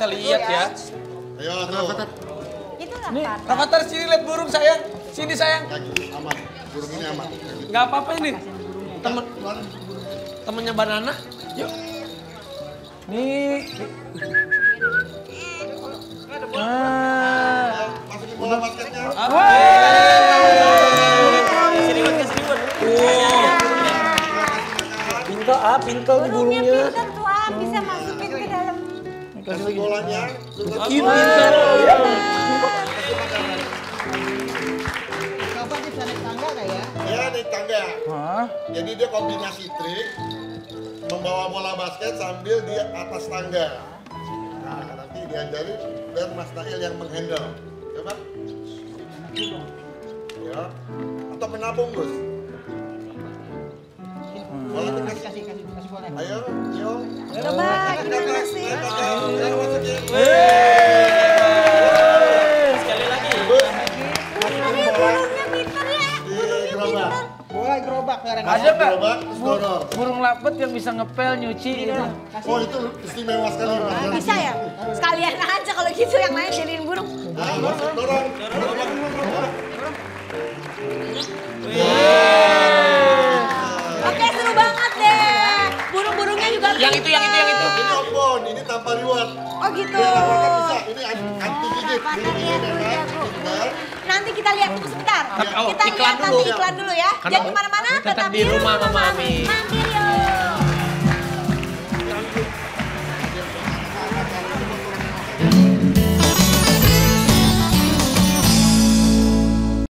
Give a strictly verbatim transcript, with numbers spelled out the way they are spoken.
bisa lihat ya. Ayo tuh. Itu Nih, Rafathar. Rafathar sini lihat burung sayang. Sini sayang. Kaki aman. Burung ini aman. Nggak apa-apa ini. Temen, temennya banana. Yuk. Nih. Ah. Masukin bola basketnya. Sini buat, sini buat. Pintar, ah, pintar nih Burungnya burungnya. pintar tuh, ah, bisa masukin ke dalam. Kasih bolanya. Ih, pintar. Coba bisa naik tangga nggak ya? Ya naik tangga. Hah? Jadi dia kombinasi trik membawa bola basket sambil di atas tangga. Nah nanti diajarin biar Mas Nail yang menghandle. Coba. Ya. Atau menabung Gus. Bola Kasih, dikasih. kasih, kasih, kasih bola. Ayo, yo. Coba, gimana sih? Ayo masukin. Sekali lagi. Gus, Ini burungnya pintar ya. di gerobak. Bola gerobak sekarang. Ada nggak? Gerobak, terus dorong. Burung lapet yang bisa ngepel, nyuci itu. Oh itu istimewa sekali. Mas. Ah, bisa ya? Sekalian aja kalau gitu yang lain jadiin burung. Nah, masuk, dorong. Dorong. Oke, seru banget deh. Burung-burungnya juga Yang itu, yang itu, yang itu. Ini ompon, ini tanpa reward. Oh gitu. Biar Rafathar bisa, ini anti gigit. Rafathar Ini lihat gigit dulu ya, ya, Kak. Bu. Benar. Nanti kita lihat tunggu sebentar. Oh, Kita iklan lihat dulu. nanti iklan dulu ya. Karena Jangan kemana-mana, tetap di rumah, Mama Ami. Mandiri